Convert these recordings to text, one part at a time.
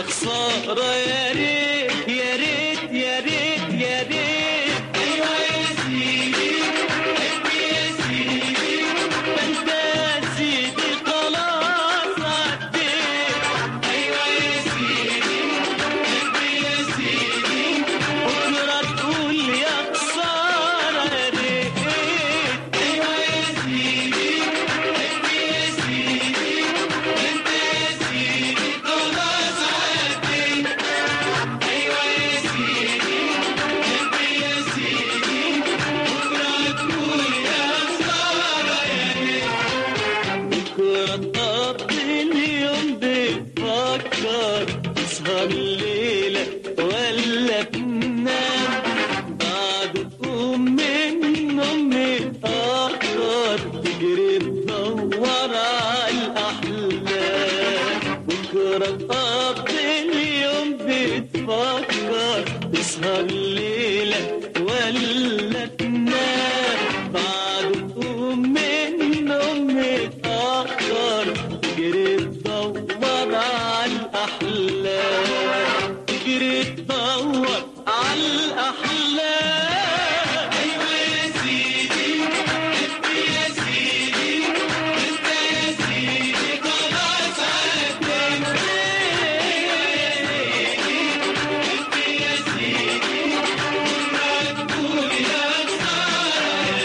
يا خسارة يا ريت يا ريت يا ريت يا ريت. أيوة يا سيدي حبي يا سيدي، ده أنت يا سيدي خلاص عديت. أيوة يا سيدي حبي يا سيدي، بكرة تقول يا خسارة يا ريت. أيوة يا سيدي حبي يا سيدي، ده أنت يا سيدي خلاص عديت. أيوة يا سيدي حبي يا سيدي، بكرة تقول يا خسارة يا ريت. بكرة تقضي اليوم بتفكر، تسهر الليلة ولا تنام، بعد تقوم من النوم متأخر تجري تدور على الأحلام. بكرة تقضي اليوم بتفكر، تسهر الليلة ولا تنام، بعد تقوم من النوم متأخر تجري تدور على الأحلام، تجري تدور على الأحلام. أيوة يا سيدي حبي يا سيدي، أنت يا سيدي خلاص عديت. أيوة يا سيدي حبي يا سيدي، بكرة تقول يا خسارة يا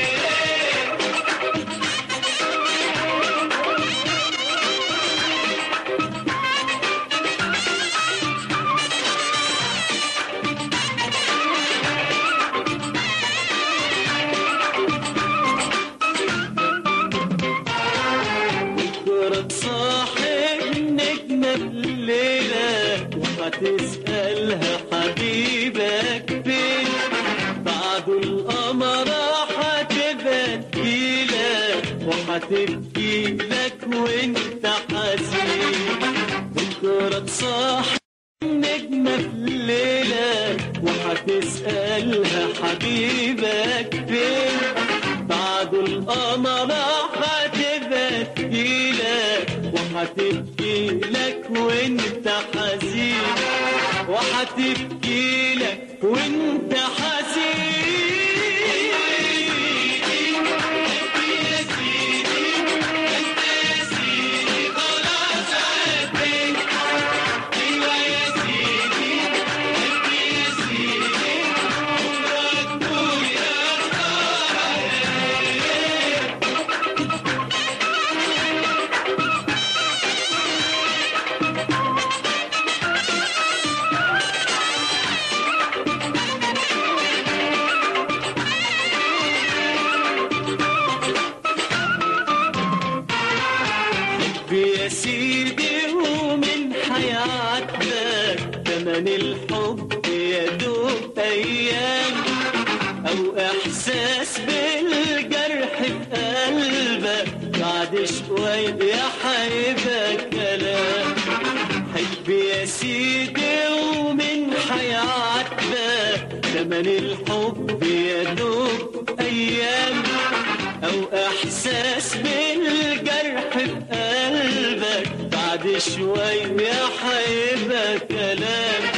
ريت. بكرة تصاحب نجمة بالليلة، وهتسألها حبيبك فين، بعد القمر هتبقى تجيلك وهتبكيلك وانت حزين. بكرة تصاحب نجمة بالليلة، وهتسألها حبيبك فين، بعد القمر هتبقى تجيلك وهتبكيلك وانت حزين، وهتبكيلك وانت حزين. حبي يا سيدي، انت يا سيدي خلاص عديت. ايوه يا سيدي حبي يا سيدي، بكرة تقول يا خسارة يا ريت. حبي يا سيدي ومن حياتك، تمن الحب يا دوب أيام، أو إحساس بالجرح في قلبك، بعد شوية هيبقى كلام. حبي يا سيدي ومن حياتك، تمن الحب يا دوب أيام، أو إحساس بالجرح في قلبك، بعد شوية هيبقى كلام.